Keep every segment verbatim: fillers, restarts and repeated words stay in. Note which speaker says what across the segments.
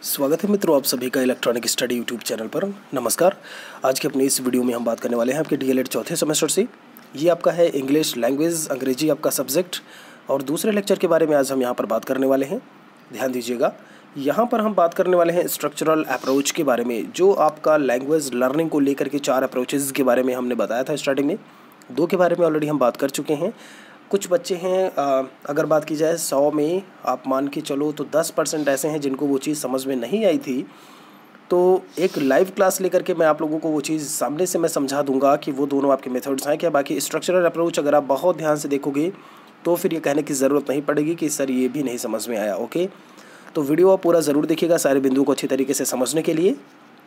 Speaker 1: स्वागत है मित्रों आप सभी का इलेक्ट्रॉनिक स्टडी यूट्यूब चैनल पर। नमस्कार। आज के अपने इस वीडियो में हम बात करने वाले हैं आपके डीएलएड चौथे सेमेस्टर से। ये आपका है इंग्लिश लैंग्वेज, अंग्रेजी आपका सब्जेक्ट, और दूसरे लेक्चर के बारे में आज हम यहाँ पर बात करने वाले हैं। ध्यान दीजिएगा, यहाँ पर हम बात करने वाले हैं स्ट्रक्चरल अप्रोच के बारे में, जो आपका लैंग्वेज लर्निंग को लेकर के चार अप्रोचेज़ के बारे में हमने बताया था स्टार्टिंग में। दो के बारे में ऑलरेडी हम बात कर चुके हैं। कुछ बच्चे हैं, आ, अगर बात की जाए सौ में आप मान के चलो तो दस परसेंट ऐसे हैं जिनको वो चीज़ समझ में नहीं आई थी। तो एक लाइव क्लास लेकर के मैं आप लोगों को वो चीज़ सामने से मैं समझा दूंगा कि वो दोनों आपके मेथड्स हैं क्या। बाकी स्ट्रक्चरल अप्रोच अगर आप बहुत ध्यान से देखोगे तो फिर ये कहने की ज़रूरत नहीं पड़ेगी कि सर ये भी नहीं समझ में आया। ओके, तो वीडियो आप पूरा ज़रूर देखिएगा सारे बिंदुओं को अच्छी तरीके से समझने के लिए।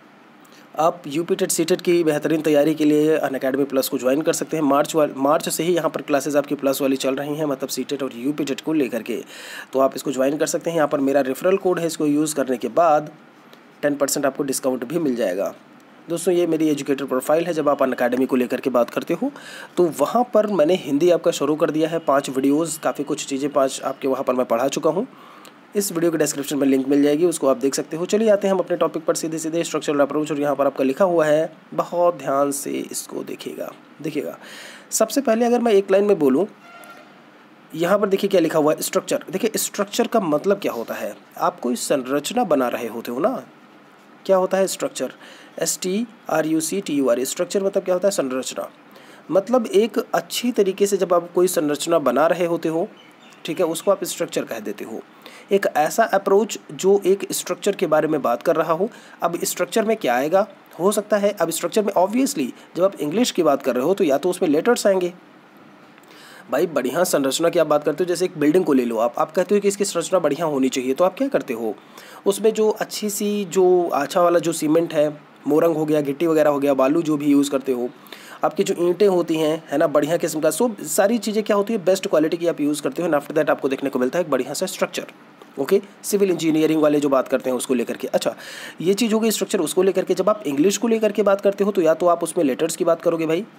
Speaker 1: आप यूपी टेट सी टेट की बेहतरीन तैयारी के लिए अनअकैडमी प्लस को ज्वाइन कर सकते हैं। मार्च वाल मार्च से ही यहाँ पर क्लासेस आपकी प्लस वाली चल रही हैं, मतलब सी टेट और यूपी टेट को लेकर के, तो आप इसको ज्वाइन कर सकते हैं। यहाँ पर मेरा रेफरल कोड है, इसको यूज़ करने के बाद टेन परसेंट आपको डिस्काउंट भी मिल जाएगा। दोस्तों ये मेरी एजुकेटर प्रोफाइल है। जब आप अनअकैडमी को लेकर के बात करते हो तो वहाँ पर मैंने हिंदी आपका शुरू कर दिया है, पाँच वीडियोज़, काफ़ी कुछ चीज़ें पाँच आपके वहाँ पर मैं पढ़ा चुका हूँ। इस वीडियो के डिस्क्रिप्शन में लिंक मिल जाएगी, उसको आप देख सकते हो। चलिए आते हैं हम अपने टॉपिक पर सीधे सीधे, स्ट्रक्चरल अप्रोच। और यहाँ पर आपका लिखा हुआ है, बहुत ध्यान से इसको देखिएगा देखिएगा सबसे पहले अगर मैं एक लाइन में बोलूँ, यहाँ पर देखिए क्या लिखा हुआ है, स्ट्रक्चर। देखिए स्ट्रक्चर का मतलब क्या होता है, आप कोई संरचना बना रहे होते हो ना। क्या होता है structure? S T R U C T U R. Structure मतलब क्या होता है? संरचना। मतलब एक अच्छी तरीके से जब आप कोई संरचना बना रहे होते हो, ठीक है, उसको आप स्ट्रक्चर कह देते हो। एक ऐसा अप्रोच जो एक स्ट्रक्चर के बारे में बात कर रहा हो। अब स्ट्रक्चर में क्या आएगा, हो सकता है अब स्ट्रक्चर में ऑब्वियसली जब आप इंग्लिश की बात कर रहे हो तो या तो उसमें लेटर्स आएंगे। भाई बढ़िया संरचना की आप बात करते हो, जैसे एक बिल्डिंग को ले लो, आप आप कहते हो कि इसकी संरचना बढ़िया होनी चाहिए, तो आप क्या करते हो, उसमें जो अच्छी सी जो अच्छा वाला जो सीमेंट है, मोरंग हो गया, गिट्टी वगैरह हो गया, बालू जो भी यूज़ करते हो, आपकी जो ईंटें होती हैं, है ना, बढ़िया किस्म का, सो सारी चीज़ें क्या होती है, बेस्ट क्वालिटी की आप यूज़ करते हो। एंड आफ्टर दैट आपको देखने को मिलता है एक बढ़िया सा स्ट्रक्चर। ओके, सिविल इंजीनियरिंग वाले जो बात करते हैं उसको लेकर के। अच्छा, ये चीज़ हो गई स्ट्रक्चर, उसको लेकर के। जब आप इंग्लिश को लेकर के बात करते हो तो या तो आप उसमें लेटर्स की बात करोगे भाई,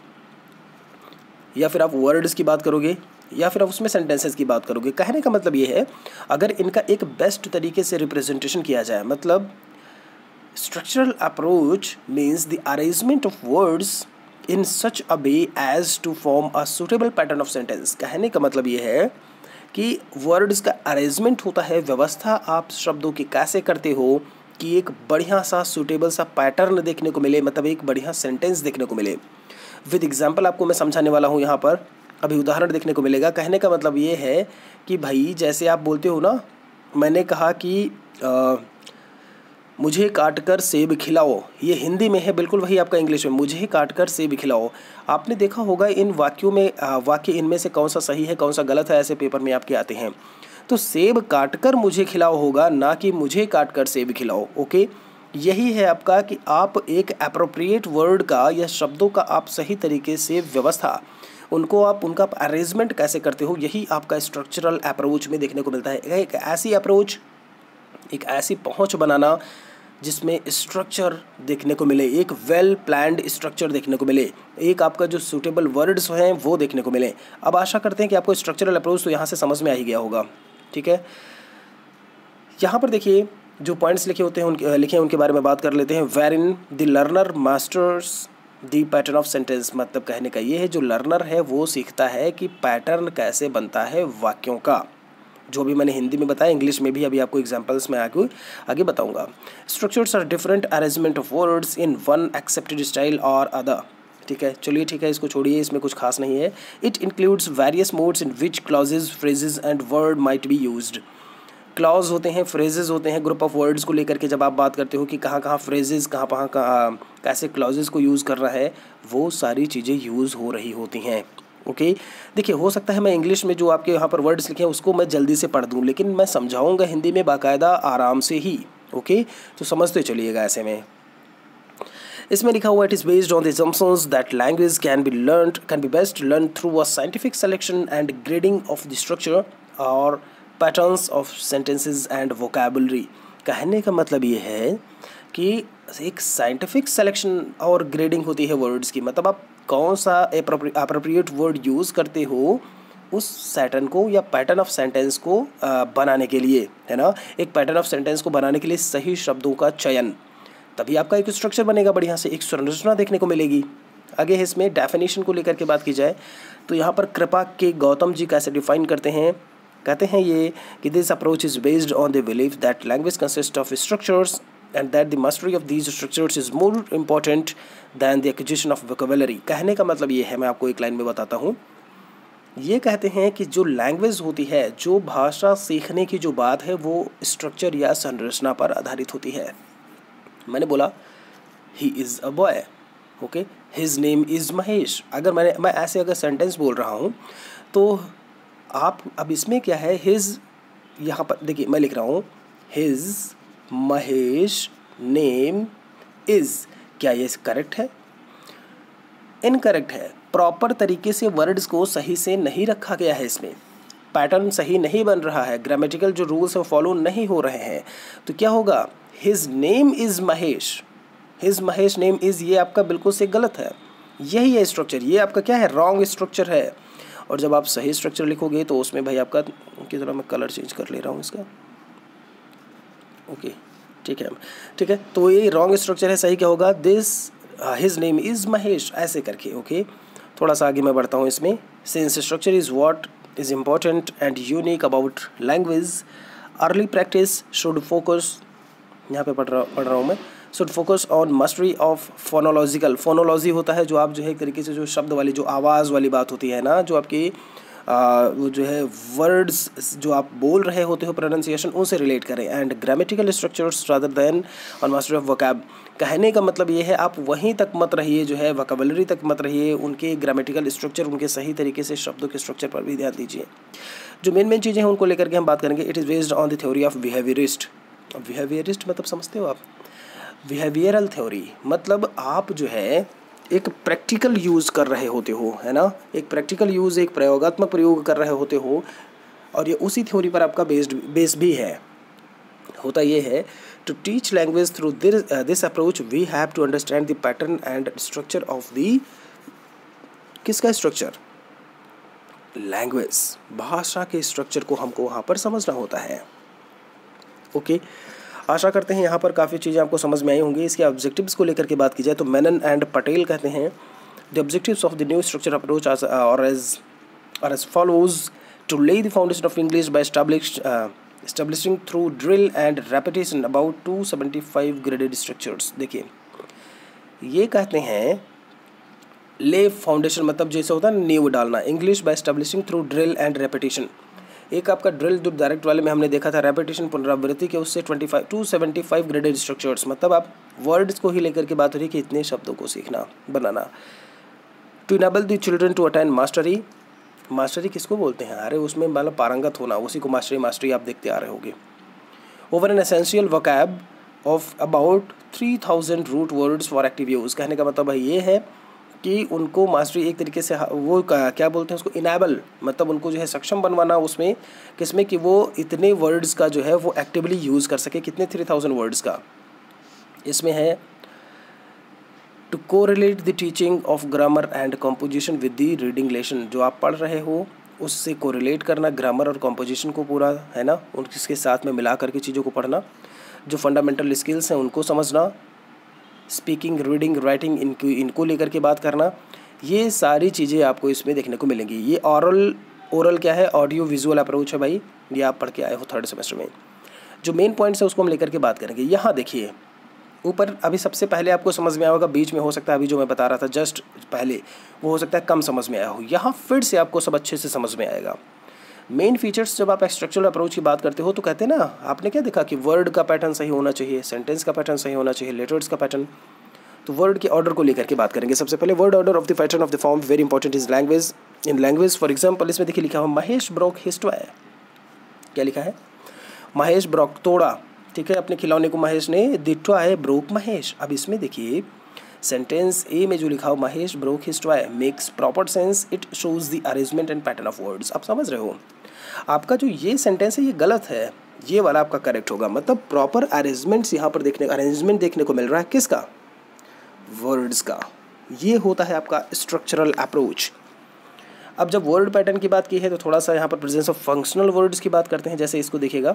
Speaker 1: या फिर आप वर्ड्स की बात करोगे, या फिर आप उसमें सेंटेंसेस की बात करोगे। कहने का मतलब ये है, अगर इनका एक बेस्ट तरीके से रिप्रेजेंटेशन किया जाए, मतलब structural approach means the arrangement of words in such a way as to form a suitable pattern of sentence. कहने का मतलब ये है कि वर्ड्स का अरेंजमेंट होता है, व्यवस्था आप शब्दों की कैसे करते हो कि एक बढ़िया सा सूटेबल सा पैटर्न देखने को मिले, मतलब एक बढ़िया सेंटेंस देखने को मिले। विद एग्जांपल आपको मैं समझाने वाला हूँ यहाँ पर, अभी उदाहरण देखने को मिलेगा। कहने का मतलब ये है कि भाई जैसे आप बोलते हो ना, मैंने कहा कि आ, मुझे काट कर सेब खिलाओ, ये हिंदी में है, बिल्कुल वही आपका इंग्लिश में, मुझे काट कर सेब खिलाओ। आपने देखा होगा इन वाक्यों में, वाक्य इनमें से कौन सा सही है कौन सा गलत है, ऐसे पेपर में आपके आते हैं। तो सेब काट कर मुझे खिलाओ होगा, ना कि मुझे काट कर सेब खिलाओ। ओके, यही है आपका कि आप एक अप्रोप्रिएट वर्ड का या शब्दों का आप सही तरीके से व्यवस्था, उनको आप उनका अरेंजमेंट कैसे करते हो, यही आपका स्ट्रक्चरल अप्रोच में देखने को मिलता है। एक ऐसी अप्रोच, एक ऐसी पहुंच बनाना जिसमें स्ट्रक्चर देखने को मिले, एक वेल प्लान्ड स्ट्रक्चर देखने को मिले, एक आपका जो सूटेबल वर्ड्स हैं वो देखने को मिले। अब आशा करते हैं कि आपको स्ट्रक्चरल अप्रोच तो यहाँ से समझ में आ ही गया होगा। ठीक है, यहाँ पर देखिए जो पॉइंट्स लिखे होते हैं उनके लिखे हैं उनके बारे में बात कर लेते हैं। Wherein the learner masters the pattern of sentence. मतलब कहने का ये है, जो लर्नर है वो सीखता है कि पैटर्न कैसे बनता है वाक्यों का। जो भी मैंने हिंदी में बताया, इंग्लिश में भी अभी आपको एग्जांपल्स में आगे आगे बताऊंगा। Structures are different arrangement of words in one accepted style और अदर। ठीक है, चलिए ठीक है, इसको छोड़िए, इसमें कुछ खास नहीं है। It includes various modes in which clauses, phrases and word might be used. Clause होते हैं, फ्रेजेस होते हैं, ग्रुप ऑफ वर्ड्स को लेकर के जब आप बात करते हो कि कहाँ कहाँ फ्रेजेस, कहाँ कहाँ कहाँ कैसे क्लॉजेस को यूज़ कर रहा है, वो सारी चीज़ें यूज़ हो रही होती हैं। ओके, देखिए हो सकता है मैं इंग्लिश में जो आपके यहाँ पर वर्ड्स लिखे हैं उसको मैं जल्दी से पढ़ दूँ, लेकिन मैं समझाऊंगा हिंदी में बाकायदा आराम से ही। ओके, तो समझते चलिएगा। ऐसे में इसमें लिखा हुआ, it is based on the assumptions that language can be learned can be best learn through a scientific selection and grading of the structure और patterns of sentences and vocabulary. कहने का मतलब ये है कि एक साइंटिफिक सिलेक्शन और grading होती है वर्ड्स की, मतलब आप कौन सा अप्रोप्रिएट वर्ड यूज़ करते हो उस सैटर्न को या पैटर्न ऑफ सेंटेंस को आ, बनाने के लिए, है ना, एक पैटर्न ऑफ सेंटेंस को बनाने के लिए सही शब्दों का चयन, तभी आपका एक स्ट्रक्चर बनेगा, बढ़िया से एक संरचना देखने को मिलेगी। आगे है इसमें डेफिनेशन को लेकर के बात की जाए तो यहाँ पर कृपा के गौतम जी कैसे डिफाइन करते हैं, कहते हैं ये कि this approach is based on the belief that language consist of structures and that the mastery of these structures is more important than the acquisition of vocabulary. कहने का मतलब ये है, मैं आपको एक लाइन में बताता हूँ। ये कहते हैं कि जो लैंग्वेज होती है, जो भाषा सीखने की जो बात है, वो स्ट्रक्चर या संरचना पर आधारित होती है। मैंने बोला he is a boy, okay, his name is Mahesh. अगर मैंने मैं ऐसे अगर सेंटेंस बोल रहा हूँ तो आप अब इसमें क्या है, हिज, यहाँ पर देखिए मैं लिख रहा हूँ हिज महेश नेम इज़, क्या ये करेक्ट है? इनकरेक्ट है। प्रॉपर तरीके से वर्ड्स को सही से नहीं रखा गया है, इसमें पैटर्न सही नहीं बन रहा है, ग्रामेटिकल जो रूल्स हैं फॉलो नहीं हो रहे हैं, तो क्या होगा, his name is Mahesh, his Mahesh name is, ये आपका बिल्कुल से गलत है। यही है स्ट्रक्चर, ये आपका क्या है, रॉन्ग स्ट्रक्चर है। और जब आप सही स्ट्रक्चर लिखोगे तो उसमें भाई आपका, कि थोड़ा मैं कलर चेंज कर ले रहा हूँ इसका, ओके ठीक है ठीक है, तो ये रॉन्ग स्ट्रक्चर है। सही क्या होगा, this his name is Mahesh, ऐसे करके, ओके। थोड़ा सा आगे मैं बढ़ता हूँ इसमें। Since structure is what is important and unique about language, early practice should focus, यहाँ पे पढ़ रहा पढ़ रहा हूँ मैं, should focus on mastery of phonological. Phonology होता है जो आप जो है एक तरीके से जो शब्द वाली जो आवाज़ वाली बात होती है ना, जो आपकी आ, वो जो है वर्ड्स जो आप बोल रहे होते हो, प्रोनाउंसिएशन, उनसे रिलेट करें। And grammatical structures rather than on mastery of vocab. कहने का मतलब ये है आप वहीं तक मत रहिए, जो है वोकैबुलरी तक मत रहिए, उनके ग्रामेटिकल स्ट्रक्चर, उनके सही तरीके से शब्दों के स्ट्रक्चर पर भी ध्यान दीजिए। जो मेन मेन चीज़ें हैं उनको लेकर के हम बात करेंगे। It is based on the theory of behaviourist. Behaviourist मतलब समझते हो आप, बिहेवियरल थ्योरी मतलब आप जो है एक प्रैक्टिकल यूज़ कर रहे होते हो, है ना, एक प्रैक्टिकल यूज़, एक प्रयोगात्मक प्रयोग कर रहे होते हो, और ये उसी थ्योरी पर आपका बेस्ड बेस भी है। होता ये है, to teach language through this approach we have to understand the pattern and structure of the, किसका स्ट्रक्चर, लैंग्वेज, भाषा के स्ट्रक्चर को हमको वहाँ पर समझना होता है, ओके। आशा करते हैं यहाँ पर काफ़ी चीज़ें आपको समझ में आई होंगी। इसके ऑब्जेक्टिव्स को लेकर के बात की जाए तो मेनन एंड पटेल कहते हैं the objectives of the new structure approach are as are as follows, to lay the foundation of English by establish establishing through drill and repetition about two seventy five graded structures. देखिए ये कहते हैं ले foundation मतलब जैसे होता है नींव डालना, English by establishing through drill and repetition. एक आपका ड्रिल जो डायरेक्ट वाले में हमने देखा था, रेपिटेशन पुनरावृत्ति के, उससे twenty five to seventy five graded structures, मतलब आप वर्ड्स को ही लेकर के बात हो रही है कि इतने शब्दों को सीखना बनाना। To enable the children to attain mastery, mastery किसको बोलते हैं, अरे उसमें मतलब पारंगत होना, उसी को मास्टरी मास्टरी आप देखते आ रहे होंगे। Over an essential vocab of about three thousand root words for active use. कहने का मतलब ये है कि उनको मास्टरी एक तरीके से वो क्या बोलते हैं उसको, इनेबल, मतलब उनको जो है सक्षम बनवाना उसमें, किसमें, कि वो इतने वर्ड्स का जो है वो एक्टिवली यूज़ कर सके। कितने, थ्री थाउजेंड वर्ड्स का इसमें है। To correlate the teaching of grammar and composition with the reading lesson, जो आप पढ़ रहे हो उससे कोरिलेट करना, ग्रामर और कॉम्पोजिशन को पूरा, है ना, उनके साथ में मिला करके चीज़ों को पढ़ना। जो फंडामेंटल स्किल्स हैं उनको समझना, स्पीकिंग, रीडिंग, राइटिंग, इनको इनको लेकर के बात करना, ये सारी चीज़ें आपको इसमें देखने को मिलेंगी। ये ऑरल, ओरल क्या है, ऑडियो विजुअल अप्रोच है भाई, ये आप पढ़ के आए हो थर्ड सेमेस्टर में। जो मेन पॉइंट्स है उसको हम लेकर के बात करेंगे। यहाँ देखिए ऊपर अभी सबसे पहले आपको समझ में आया होगा, बीच में हो सकता है अभी जो मैं बता रहा था जस्ट पहले वो हो सकता है कम समझ में आया हो, यहाँ फिर से आपको सब अच्छे से समझ में आएगा। मेन फीचर्स जब आप स्ट्रक्चरल अप्रोच की बात करते हो तो कहते हैं ना, आपने क्या देखा कि वर्ड का पैटर्न सही होना चाहिए, सेंटेंस का पैटर्न सही होना चाहिए, लेटर्स का पैटर्न। तो वर्ड के ऑर्डर को लेकर के बात करेंगे। सबसे पहले word order of the pattern of the form very important is language. In language for example इसमें देखिए लिखा हुआ महेश ब्रोक हिज टॉय, क्या लिखा है, महेश ब्रोक तोड़ा, ठीक है, अपने खिलौने को महेश ने, द टॉय ब्रोक महेश। अब इसमें देखिए सेंटेंस ए में जो लिखा हो Mahesh broke his toy makes proper sense, it shows the arrangement and pattern of words. आप समझ रहे हो, आपका जो ये सेंटेंस है ये गलत है, ये वाला आपका करेक्ट होगा। मतलब प्रॉपर अरेंजमेंट्स यहाँ पर देखने अरेंजमेंट देखने को मिल रहा है, किसका, वर्ड्स का। ये होता है आपका स्ट्रक्चरल अप्रोच। अब जब वर्ड पैटर्न की बात की है तो थोड़ा सा यहाँ पर प्रेजेंस ऑफ फंक्शनल वर्ड्स की बात करते हैं। जैसे इसको देखिएगा,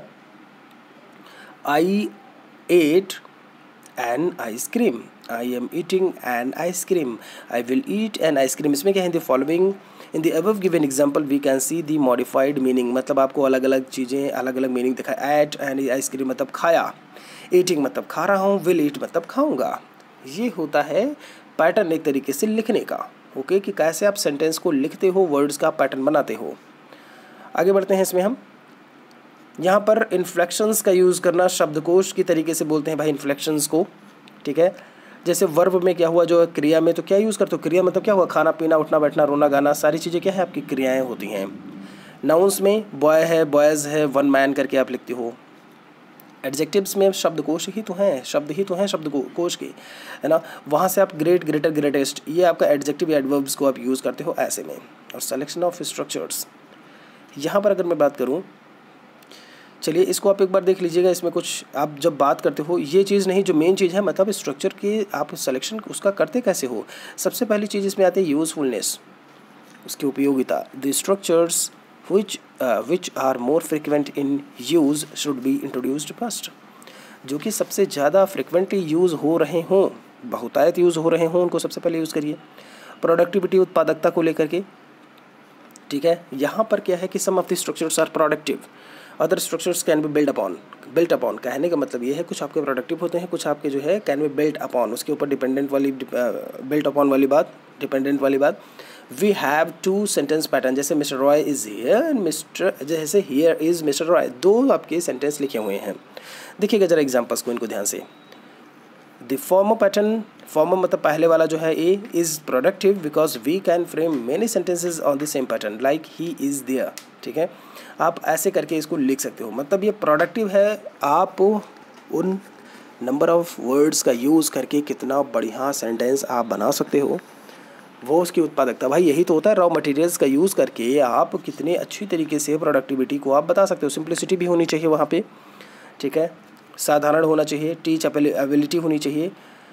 Speaker 1: I ate an ice cream, I am eating an ice cream, I will eat an ice cream. इसमें क्या है, the following in the above given example we can see the modified meaning, मतलब आपको अलग अलग चीज़ें अलग अलग मीनिंग दिखाए। एट एन आइसक्रीम मतलब खाया, ईटिंग मतलब खा रहा हूँ, विल ईट मतलब खाऊंगा। ये होता है पैटर्न एक तरीके से लिखने का, ओके, कि कैसे आप सेंटेंस को लिखते हो, वर्ड्स का पैटर्न बनाते हो। आगे बढ़ते हैं इसमें हम। यहाँ पर इन्फ्लेक्शंस का यूज़ करना, शब्दकोश की तरीके से बोलते हैं भाई इन्फ्लेक्शंस को, ठीक है। जैसे वर्ब में क्या हुआ, जो क्रिया में तो क्या यूज़ करते हो, क्रिया मतलब क्या हुआ, खाना पीना उठना बैठना रोना गाना, सारी चीज़ें क्या है आपकी क्रियाएं होती हैं। नाउन्स में बॉय है, बॉयज़ है, वन मैन करके आप लिखते हो। एडजेक्टिव्स में शब्दकोश ही तो हैं, शब्द ही तो हैं शब्दकोश के, है ना। वहाँ से आप ग्रेट, ग्रेटर, ग्रेटेस्ट, ये आपका एडजेक्टिव या एडवर्ब्स को आप यूज़ करते हो ऐसे में। और सिलेक्शन ऑफ स्ट्रक्चर्स, यहाँ पर अगर मैं बात करूँ, चलिए इसको आप एक बार देख लीजिएगा। इसमें कुछ आप जब बात करते हो, ये चीज़ नहीं जो मेन चीज़ है, मतलब स्ट्रक्चर के आप सिलेक्शन उसका करते कैसे हो। सबसे पहली चीज़ इसमें आती है यूज़फुलनेस, उसकी उपयोगिता। The structures which uh, which are more frequent in use should be introduced first, जो कि सबसे ज़्यादा फ्रिक्वेंटली यूज़ हो रहे हों, बहुतायत यूज़ हो रहे हों, उनको सबसे पहले यूज़ करिए। प्रोडक्टिविटी, उत्पादकता को लेकर के, ठीक है। यहाँ पर क्या है कि some of the structures are productive, other structures can be build upon. Built upon कहने का मतलब ये है कुछ आपके प्रोडक्टिव होते हैं, कुछ आपके जो है कैन बी बिल्ट अपॉन, उसके ऊपर डिपेंडेंट वाली, बिल्ट अपॉन वाली बात, डिपेंडेंट वाली बात। We have two sentence pattern, जैसे mister Roy is here and mister, जैसे हियर इज़ मिस्टर रॉय, दो आपके सेंटेंस लिखे हुए हैं। देखिएगा जरा एग्जांपल्स को, इनको ध्यान से। द फॉर्मर पैटर्न, फॉर्मर मतलब पहले वाला जो है A, is productive because we can frame many sentences on the same pattern like he is there, ठीक है। आप ऐसे करके इसको लिख सकते हो, मतलब ये प्रोडक्टिव है। आप उन नंबर ऑफ वर्ड्स का यूज़ करके कितना बढ़िया सेंटेंस आप बना सकते हो, वो उसकी उत्पादकता। भाई यही तो होता है, रॉ मटेरियल्स का यूज़ करके आप कितने अच्छी तरीके से प्रोडक्टिविटी को आप बता सकते हो। सिंप्लिसिटी भी होनी चाहिए वहाँ पे, ठीक है, साधारण होना चाहिए, टीच एबिलिटी होनी चाहिए,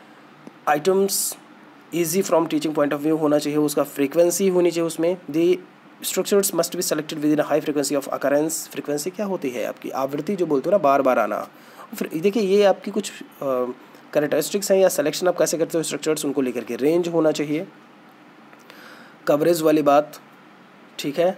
Speaker 1: items easy from teaching point of view होना चाहिए, उसका फ्रीक्वेंसी होनी चाहिए उसमें। The structures must be selected within high frequency of occurrence. Frequency क्या होती है आपकी, आवृत्ति जो बोलते हो ना, बार बार आना। फिर देखिए ये आपकी कुछ कैरेक्टरिस्टिक्स हैं या सिलेक्शन आप कैसे करते हो स्ट्रक्चर्स, उनको लेकर के। रेंज होना चाहिए, कवरेज वाली बात, ठीक है।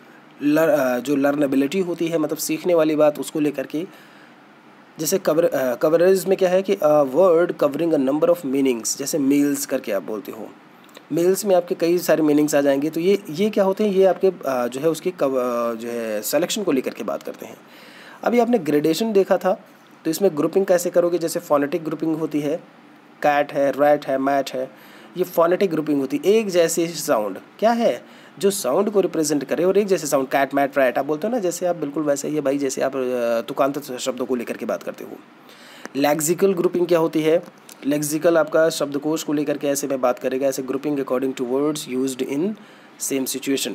Speaker 1: लर जो लर्नेबिलिटी होती है, मतलब सीखने वाली बात, उसको लेकर के। जैसे कवर कवरेज में क्या है कि word covering a number of meanings, जैसे मील्स करके आप बोलते हो, मील्स में आपके कई सारे मीनिंग्स आ जाएंगे। तो ये ये क्या होते हैं, ये आपके आ, जो है उसकी कव जो है सिलेक्शन को लेकर के बात करते हैं। अभी आपने ग्रेडेशन देखा था, तो इसमें ग्रुपिंग कैसे करोगे, जैसे फोनेटिक ग्रुपिंग होती है, कैट है, रैट है, मैट है, ये फोनेटिक ग्रुपिंग होती है। एक जैसे साउंड क्या है जो साउंड को रिप्रेजेंट करे, और एक जैसे साउंड, कैट मैट रैट आप बोलते हो ना, जैसे आप बिल्कुल वैसे ही है भाई, जैसे आप तुकांत शब्दों को लेकर के बात करते हो। लेक्सिकल ग्रुपिंग क्या होती है, लेक्सिकल आपका शब्दकोश को लेकर के ऐसे में बात करेगा, ऐसे grouping according to words used in same situation.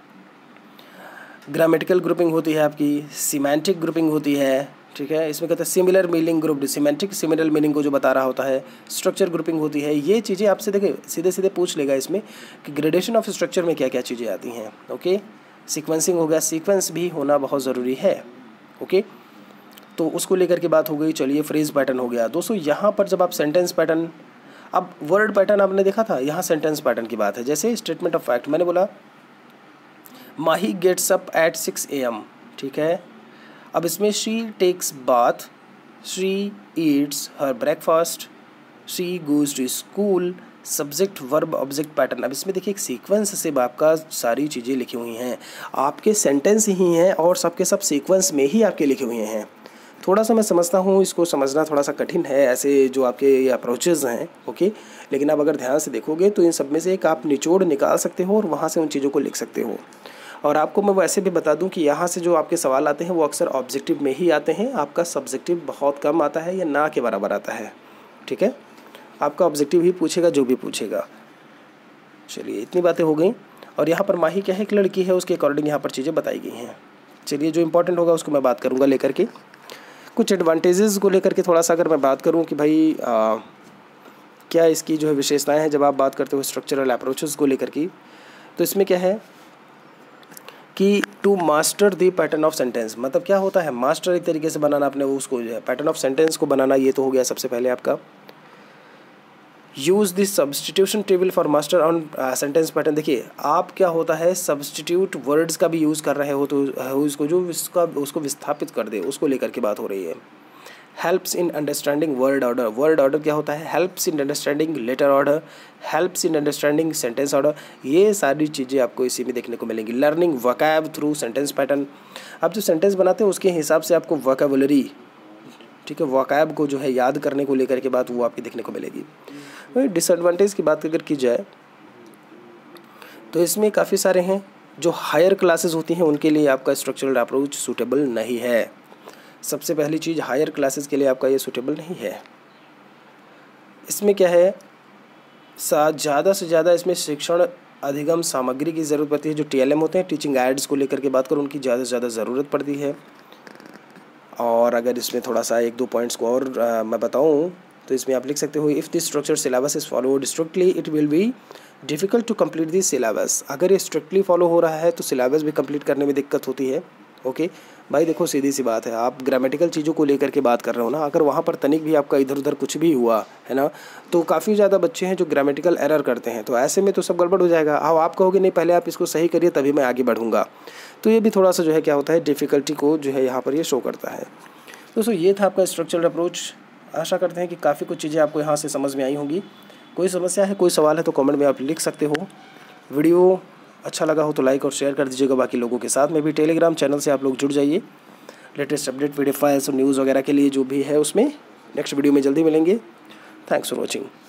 Speaker 1: Grammatical grouping होती है आपकी, सिमेंटिक ग्रुपिंग होती है, ठीक है। इसमें कहते हैं similar meaning group, semantic similar meaning को जो बता रहा होता है। स्ट्रक्चर ग्रुपिंग होती है। ये चीज़ें आपसे देखिए सीधे सीधे पूछ लेगा इसमें कि ग्रेडेशन ऑफ स्ट्रक्चर में क्या क्या चीज़ें आती हैं, ओके। सीक्वेंसिंग हो गया, सीक्वेंस भी होना बहुत ज़रूरी है, ओके, तो उसको लेकर के बात हो गई। चलिए फ्रेज पैटर्न हो गया दोस्तों। यहाँ पर जब आप सेंटेंस पैटर्न, अब वर्ड पैटर्न आपने देखा था, यहाँ सेंटेंस पैटर्न की बात है। जैसे स्टेटमेंट ऑफ फैक्ट, मैंने बोला Mahi gets up at six A M, ठीक है। अब इसमें she takes bath, she eats her breakfast, she goes to school, subject verb object pattern. अब इसमें देखिए एक सीक्वेंस से आपका सारी चीज़ें लिखी हुई हैं, आपके सेंटेंस ही हैं और सबके सब सीक्वेंस में ही आपके लिखे हुए हैं। थोड़ा सा मैं समझता हूँ, इसको समझना थोड़ा सा कठिन है ऐसे जो आपके ये अप्रोचेज़ हैं, ओके, लेकिन आप अगर ध्यान से देखोगे तो इन सब में से एक आप निचोड़ निकाल सकते हो और वहाँ से उन चीज़ों को लिख सकते हो। और आपको मैं वैसे भी बता दूं कि यहाँ से जो आपके सवाल आते हैं वो अक्सर ऑब्जेक्टिव में ही आते हैं, आपका सब्जेक्टिव बहुत कम आता है या ना के बराबर आता है, ठीक है। आपका ऑब्जेक्टिव ही पूछेगा जो भी पूछेगा। चलिए इतनी बातें हो गई। और यहाँ पर माही क्या है, एक लड़की है, उसके अकॉर्डिंग यहाँ पर चीज़ें बताई गई हैं। चलिए जो इंपॉर्टेंट होगा उसको मैं बात करूँगा लेकर के। कुछ एडवांटेजेस को लेकर के थोड़ा सा अगर मैं बात करूँ कि भाई आ, क्या इसकी जो है विशेषताएँ हैं जब आप बात करते हो स्ट्रक्चरल अप्रोचेस को लेकर की, तो इसमें क्या है कि to master the pattern of sentence, मतलब क्या होता है मास्टर एक तरीके से बनाना अपने उसको जो है पैटर्न ऑफ सेंटेंस को बनाना, ये तो हो गया सबसे पहले आपका। Use this substitution table for master on sentence pattern. देखिए आप क्या होता है सब्सटीट्यूट वर्ड्स का भी यूज़ कर रहे हो तो उसको जो उसका उसको विस्थापित कर दे, उसको लेकर के बात हो रही है। Helps in understanding word order, word order क्या होता है, helps in understanding letter order, helps in understanding sentence order, ये सारी चीज़ें आपको इसी में देखने को मिलेंगी। Learning vocab through sentence pattern, आप जो सेंटेंस बनाते हैं उसके हिसाब से आपको वोकैबुलरी, ठीक है, वोकैब को जो है याद करने को लेकर के बात वो आपकी देखने को मिलेगी। डिसएडवांटेज की बात अगर की जाए तो इसमें काफ़ी सारे हैं। जो हायर क्लासेस होती हैं उनके लिए आपका स्ट्रक्चरल अप्रोच सूटेबल नहीं है। सबसे पहली चीज़ हायर क्लासेस के लिए आपका ये सूटेबल नहीं है। इसमें क्या है, ज़्यादा से ज़्यादा इसमें शिक्षण अधिगम सामग्री की ज़रूरत पड़ती है। जो टी एल एम होते हैं, टीचिंग एड्स को लेकर के बात करूँ, उनकी ज़्यादा से ज़्यादा ज़रूरत पड़ती है। और अगर इसमें थोड़ा सा एक दो पॉइंट्स को और आ, मैं बताऊँ तो इसमें आप लिख सकते हो, if this structure syllabus is followed strictly it will be difficult to complete this syllabus. अगर ये स्ट्रिक्टली फॉलो हो रहा है तो सिलेबस भी कंप्लीट करने में दिक्कत होती है। ओके भाई, देखो सीधी सी बात है, आप ग्रामेटिकल चीज़ों को लेकर के बात कर रहे हो ना, अगर वहाँ पर तनिक भी आपका इधर उधर कुछ भी हुआ है ना, तो काफ़ी ज़्यादा बच्चे हैं जो ग्रामेटिकल एरर करते हैं, तो ऐसे में तो सब गड़बड़ हो जाएगा। अब आप कहोगे नहीं पहले आप इसको सही करिए तभी मैं आगे बढ़ूँगा, तो ये भी थोड़ा सा जो है क्या होता है डिफ़िकल्टी को जो है यहाँ पर ये शो करता है। दोस्तों ये था आपका स्ट्रक्चरल अप्रोच। आशा करते हैं कि काफ़ी कुछ चीज़ें आपको यहाँ से समझ में आई होंगी। कोई समस्या है, कोई सवाल है तो कमेंट में आप लिख सकते हो। वीडियो अच्छा लगा हो तो लाइक और शेयर कर दीजिएगा बाकी लोगों के साथ में भी। टेलीग्राम चैनल से आप लोग जुड़ जाइए, लेटेस्ट अपडेट पीडीएफ फाइल्स और न्यूज़ वगैरह के लिए जो भी है उसमें। नेक्स्ट वीडियो में जल्दी मिलेंगे। Thanks for watching.